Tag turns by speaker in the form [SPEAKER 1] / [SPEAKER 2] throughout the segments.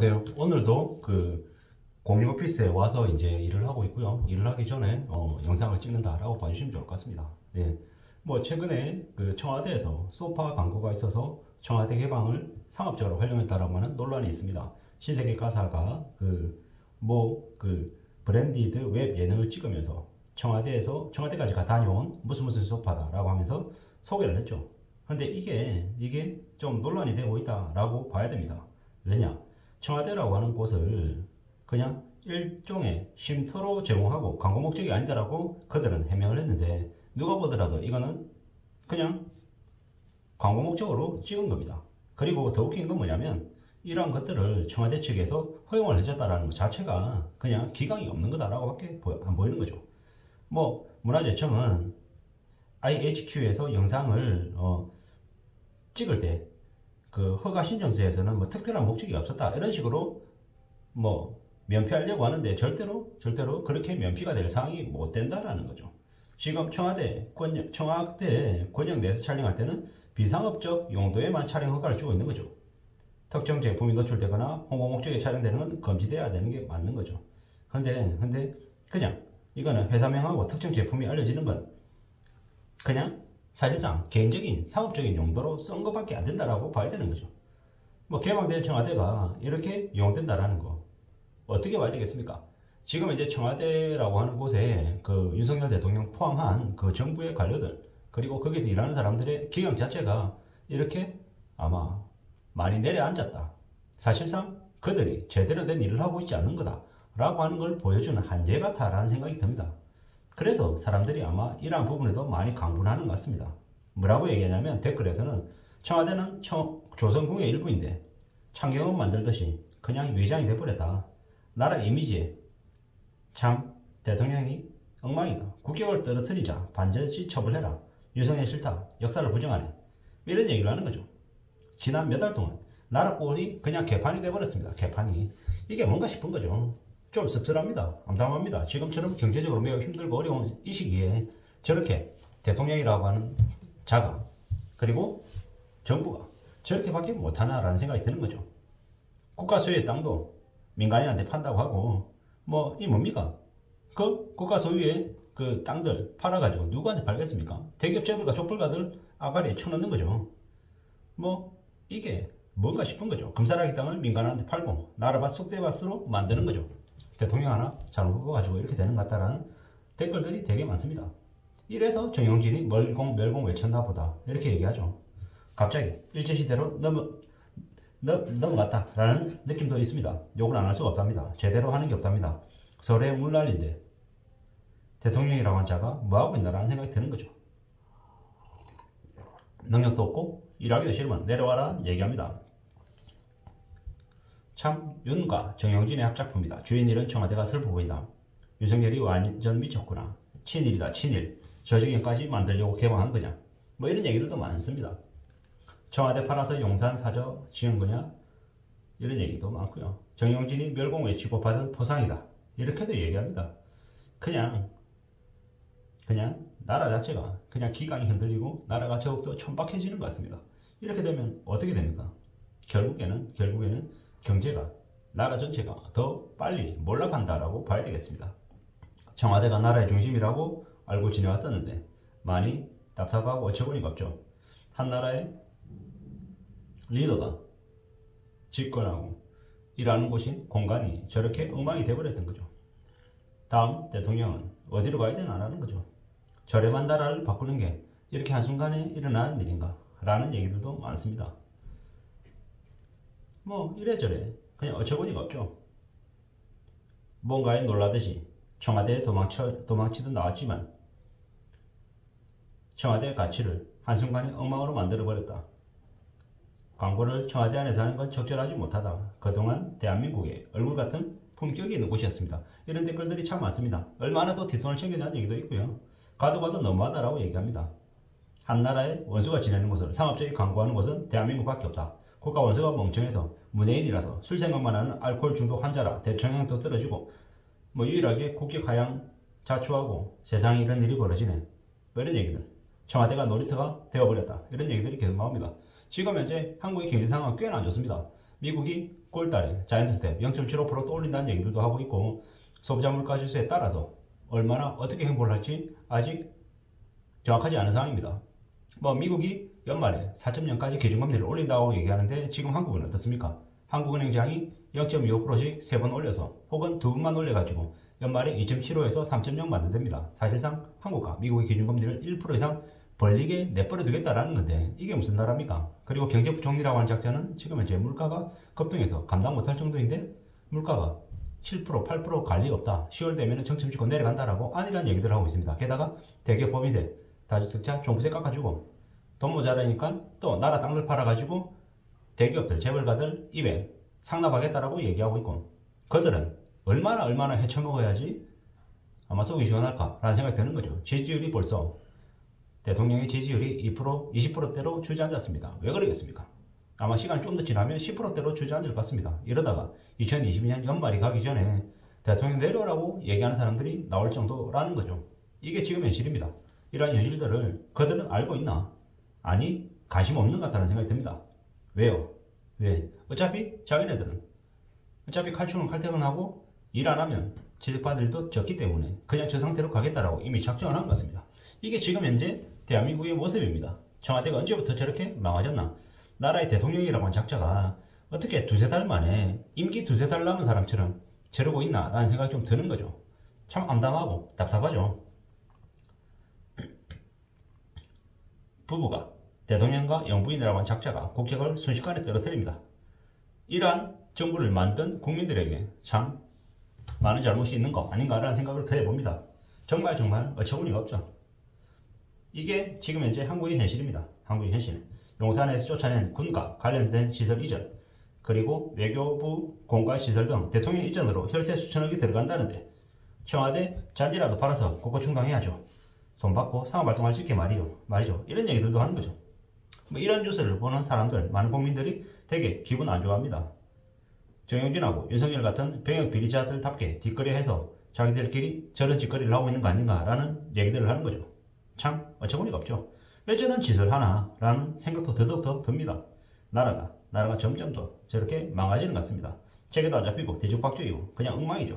[SPEAKER 1] 안녕하세요. 오늘도 공유 오피스에 와서 이제 일을 하고 있고요. 일을 하기 전에 영상을 찍는다라고 봐주시면 좋을 것 같습니다. 예. 뭐 최근에 청와대에서 소파 광고가 있어서 청와대 개방을 상업적으로 활용했다라고 하는 논란이 있습니다. 신세계 가사가 브랜디드 웹 예능을 찍으면서 청와대까지 다녀온 무슨 소파다라고 하면서 소개를 했죠. 근데 이게 좀 논란이 되고 있다라고 봐야 됩니다. 왜냐? 청와대라고 하는 곳을 그냥 일종의 쉼터로 제공하고 광고 목적이 아니다라고 그들은 해명을 했는데, 누가 보더라도 이거는 그냥 광고 목적으로 찍은 겁니다. 그리고 더 웃긴 건 뭐냐면, 이러한 것들을 청와대 측에서 허용을 해줬다라는 것 자체가 그냥 기강이 없는 거다라고 밖에 안 보이는 거죠. 뭐 문화재청은 IHQ에서 영상을 찍을 때 허가 신청서에서는 뭐 특별한 목적이 없었다 이런 식으로 뭐 면피하려고 하는데, 절대로 그렇게 면피가 될 상황이 못 된다라는 거죠. 지금 청와대 권역 내에서 촬영할 때는 비상업적 용도에만 촬영 허가를 주고 있는 거죠. 특정 제품이 노출되거나 홍보 목적에 촬영되는 건 금지돼야 되는 게 맞는 거죠. 근데 그냥 이거는 회사명하고 특정 제품이 알려지는 건 그냥 사실상 개인적인 상업적인 용도로 쓴 것밖에 안 된다라고 봐야 되는 거죠. 뭐 개방된 청와대가 이렇게 이용된다라는 거 어떻게 봐야 되겠습니까? 지금 이제 청와대라고 하는 곳에 윤석열 대통령 포함한 정부의 관료들, 그리고 거기서 일하는 사람들의 기강 자체가 이렇게 아마 많이 내려앉았다. 사실상 그들이 제대로 된 일을 하고 있지 않는 거다 라고 하는 걸 보여주는 한제 같다라는 생각이 듭니다. 그래서 사람들이 아마 이러한 부분에도 많이 강분하는 것 같습니다. 뭐라고 얘기하냐면, 댓글에서는 청와대는 조선궁의 일부인데 창경은 만들듯이 그냥 위장이 돼버렸다. 나라 이미지에 참 대통령이 엉망이다. 국격을 떨어뜨리자 반드시 처벌해라. 윤석열 싫다. 역사를 부정하네. 이런 얘기를 하는 거죠. 지난 몇 달 동안 나라 꼴이 그냥 개판이 돼버렸습니다. 개판이. 이게 뭔가 싶은 거죠. 좀 씁쓸합니다. 암담합니다. 지금처럼 경제적으로 매우 힘들고 어려운 이 시기에 저렇게 대통령이라고 하는 자가, 그리고 정부가 저렇게밖에 못하나라는 생각이 드는 거죠. 국가 소유의 땅도 민간인한테 판다고 하고, 이 뭡니까? 국가 소유의 땅들 팔아가지고 누구한테 팔겠습니까? 대기업 재벌가 족벌가들 아가리에 쳐넣는 거죠. 이게 뭔가 싶은 거죠. 금사라기 땅을 민간한테 팔고 나라밭 쑥대밭으로 만드는 거죠. 대통령 하나 잘못 뽑아가지고 이렇게 되는 것 같다라는 댓글들이 되게 많습니다. 이래서 정영진이 멸공 외쳤나 보다 이렇게 얘기하죠. 갑자기 일제시대로 넘어갔다라는 느낌도 있습니다. 욕을 안 할 수가 없답니다. 제대로 하는 게 없답니다. 설에 물난리인데 대통령이라고 한 자가 뭐하고 있나라는 생각이 드는 거죠. 능력도 없고 일하기도 싫으면 내려와라 얘기합니다. 참 윤과 정영진의 합작품이다. 주연 일은 청와대가 슬퍼 보인다. 윤석열이 완전 미쳤구나. 친일이다 친일. 저지경까지 만들려고 개방한 거냐. 이런 얘기들도 많습니다. 청와대 팔아서 용산 사저 지은 거냐, 이런 얘기도 많고요. 정영진이 멸공 외치고 받은 포상이다 이렇게도 얘기합니다. 그냥 나라 자체가 그냥 기강이 흔들리고 나라가 더욱더 천박해지는 것 같습니다. 이렇게 되면 어떻게 됩니까? 결국에는 경제가, 나라 전체가 더 빨리 몰락한다라고 봐야 되겠습니다. 청와대가 나라의 중심이라고 알고 지내왔었는데 많이 답답하고 어처구니가 없죠. 한 나라의 리더가 집권하고 일하는 곳인 공간이 저렇게 엉망이 돼버렸던 거죠. 다음 대통령은 어디로 가야 되나라는 거죠. 저렴한 나라를 바꾸는 게 이렇게 한순간에 일어나는 일인가 라는 얘기들도 많습니다. 이래저래 그냥 어처구니가 없죠. 뭔가에 놀라듯이 청와대에 도망치듯 나왔지만 청와대의 가치를 한순간에 엉망으로 만들어버렸다. 광고를 청와대 안에서 하는 건 적절하지 못하다. 그동안 대한민국의 얼굴 같은 품격이 있는 곳이었습니다. 이런 댓글들이 참 많습니다. 얼마나 더 뒷돈을 챙겨내는 얘기도 있고요. 가도 너무하다라고 얘기합니다. 한 나라의 원수가 지내는 곳을 상업적인 광고하는 곳은 대한민국밖에 없다. 국가 원수가 멍청해서 문외인이라서 술 생각만 하는 알코올 중독 환자라 대청량도 떨어지고 유일하게 국격 하향 자초하고 세상에 이런 일이 벌어지네. 이런 얘기들. 청와대가 놀이터가 되어버렸다. 이런 얘기들이 계속 나옵니다. 지금 현재 한국의 경제 상황은 꽤나 안 좋습니다. 미국이 9월달에 자이언트 스텝 0.75% 또 올린다는 얘기들도 하고 있고, 소비자 물가 지수에 따라서 얼마나 어떻게 행보를 할지 아직 정확하지 않은 상황입니다. 미국이 연말에 4.0까지 기준금리를 올린다고 얘기하는데 지금 한국은 어떻습니까? 한국은행장이 0.25%씩 3번 올려서 혹은 2번만 올려가지고 연말에 2.75에서 3.0 만든답니다. 사실상 한국과 미국의 기준금리를 1% 이상 벌리게 내버려 두겠다라는 건데 이게 무슨 나라입니까? 그리고 경제부총리라고 하는 작자는 지금 현재 물가가 급등해서 감당 못할 정도인데 물가가 7%, 8% 갈 리 없다. 10월 되면 정점 찍고 내려간다라고 아니라는 얘기들을 하고 있습니다. 게다가 대기업 법인세, 다주택자 종부세 깎아주고 돈 모자라니까 또 나라 땅들 팔아가지고 대기업들, 재벌가들 입에 상납하겠다라고 얘기하고 있고, 그들은 얼마나 헤쳐먹어야지 아마 속이 시원할까라는 생각이 드는 거죠. 지지율이 벌써 대통령의 지지율이 2%, 20%대로 주저앉았습니다. 왜 그러겠습니까? 아마 시간이 좀 더 지나면 10%대로 주저앉을 것 같습니다. 이러다가 2022년 연말이 가기 전에 대통령 내려오라고 얘기하는 사람들이 나올 정도라는 거죠. 이게 지금 현실입니다. 이러한 현실들을 그들은 알고 있나? 아니, 관심 없는 것 같다는 생각이 듭니다. 왜요? 왜? 어차피 자기네들은 칼춤은 칼퇴근하고 일 안 하면 취직받을 일도 적기 때문에 그냥 저 상태로 가겠다라고 이미 작정을 한 것 같습니다. 이게 지금 현재 대한민국의 모습입니다. 청와대가 언제부터 저렇게 망하졌나? 나라의 대통령이라고 한 작자가 어떻게 두세 달 만에 임기 두세 달 남은 사람처럼 저러고 있나? 라는 생각이 좀 드는 거죠. 참 암담하고 답답하죠. 부부가 대통령과 영부인이라고 한 작자가 국적을 순식간에 떨어뜨립니다. 이러한 정부를 만든 국민들에게 참 많은 잘못이 있는 거 아닌가라는 생각을 더 해봅니다. 정말 어처구니가 없죠. 이게 지금 현재 한국의 현실입니다. 한국의 현실. 용산에서 쫓아낸 군과 관련된 시설 이전, 그리고 외교부 공과 시설 등 대통령 이전으로 혈세 수천억이 들어간다는데 청와대 잔디라도 팔아서 국고충당해야죠. 돈 받고 상업활동할 수 있게 말이죠. 이런 얘기들도 하는 거죠. 이런 뉴스를 보는 사람들, 많은 국민들이 되게 기분 안 좋아합니다. 정영진하고 윤석열 같은 병역 비리자들답게 뒷거리해서 자기들끼리 저런 짓거리를 하고 있는 거 아닌가라는 얘기들을 하는 거죠. 참 어처구니가 없죠. 왜 저런 짓을 하나 라는 생각도 더더욱 듭니다. 나라가 점점 더 저렇게 망가지는 것 같습니다. 체계도 안 잡히고 뒤죽박죽이고 그냥 엉망이죠.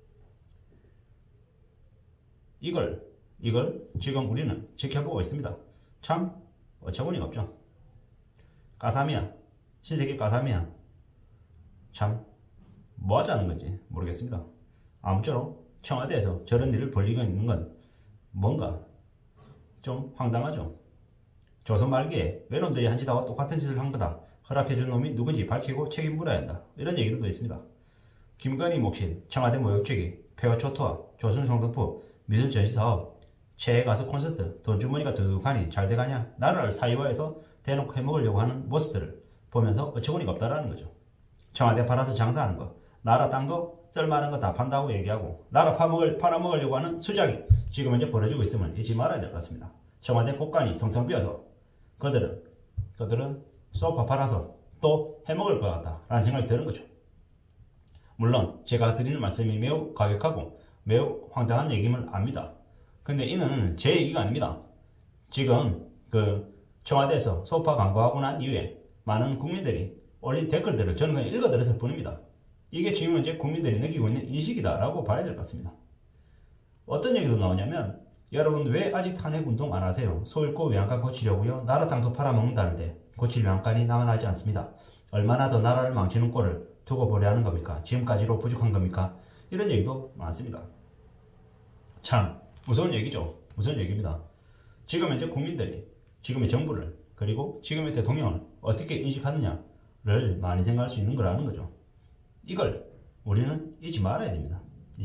[SPEAKER 1] 이걸 지금 우리는 지켜보고 있습니다. 참 어처구니가 없죠. 까삼이야. 신세계 까삼이야. 참 뭐하자는 건지 모르겠습니다. 아무쪼록 청와대에서 저런 일을 벌이고 있는 건 뭔가 좀 황당하죠. 조선 말기에 외놈들이 한 짓하고 똑같은 짓을 한 거다. 허락해준 놈이 누군지 밝히고 책임 물어야 한다. 이런 얘기들도 있습니다. 김건희 몫인 청와대 모욕죄기, 폐허 초토화, 조선성덕부, 미술전시사업, 최애 가수 콘서트, 돈주머니가 두둑하니 잘 돼가냐? 나라를 사이화해서 대놓고 해먹으려고 하는 모습들을 보면서 어처구니가 없다라는 거죠. 청와대 팔아서 장사하는 거, 나라 땅도 썰만한 거 다 판다고 얘기하고 나라 팔아먹으려고 하는 수작이 지금 현재 벌어지고 있으면 잊지 말아야 될 것 같습니다. 청와대 곳간이 텅텅 비어서 그들은 소파 팔아서 또 해먹을 것 같다라는 생각이 드는 거죠. 물론 제가 드리는 말씀이 매우 가격하고 매우 황당한 얘기임을 압니다. 근데 이는 제 얘기가 아닙니다. 지금 청와대에서 소파 광고하고 난 이후에 많은 국민들이 올린 댓글들을 저는 그냥 읽어드렸을 뿐입니다. 이게 지금 현재 국민들이 느끼고 있는 인식이다라고 봐야 될 것 같습니다. 어떤 얘기도 나오냐면 여러분 왜 아직 탄핵운동 안 하세요? 소 잃고 외양간 고치려고요? 나라 땅도 팔아먹는다는데 고칠 외양간이 남아나지 않습니다. 얼마나 더 나라를 망치는 꼴을 두고 보려 하는 겁니까? 지금까지로 부족한 겁니까? 이런 얘기도 많습니다. 참 무서운 얘기죠. 무서운 얘기입니다. 지금 현재 국민들이 지금의 정부를 그리고 지금의 대통령을 어떻게 인식하느냐를 많이 생각할 수 있는 거라는 거죠. 이걸 우리는 잊지 말아야 됩니다.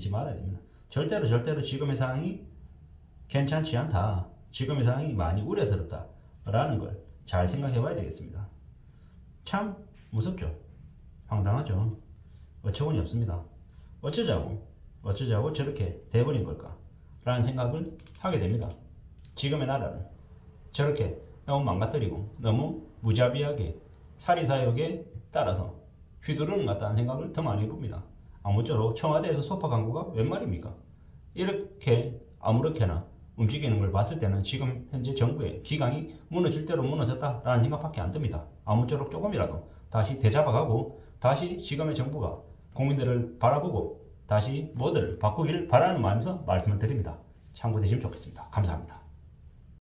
[SPEAKER 1] 절대로 지금의 상황이 괜찮지 않다. 지금의 상황이 많이 우려스럽다. 라는 걸 잘 생각해 봐야 되겠습니다. 참 무섭죠. 황당하죠. 어처구니 없습니다. 어쩌자고 저렇게 돼버린 걸까? 라는 생각을 하게 됩니다. 지금의 나라를 저렇게 너무 망가뜨리고 너무 무자비하게 사리사욕에 따라서 휘두르는 것 같다는 생각을 더 많이 해봅니다. 아무쪼록 청와대에서 소파 광고가 웬 말입니까? 이렇게 아무렇게나 움직이는 걸 봤을 때는 지금 현재 정부의 기강이 무너질 대로 무너졌다라는 생각밖에 안 듭니다. 아무쪼록 조금이라도 다시 되잡아가고 다시 지금의 정부가 국민들을 바라보고 다시 뭐들 바꾸기를 바라는 마음에서 말씀을 드립니다. 참고되시면 좋겠습니다. 감사합니다.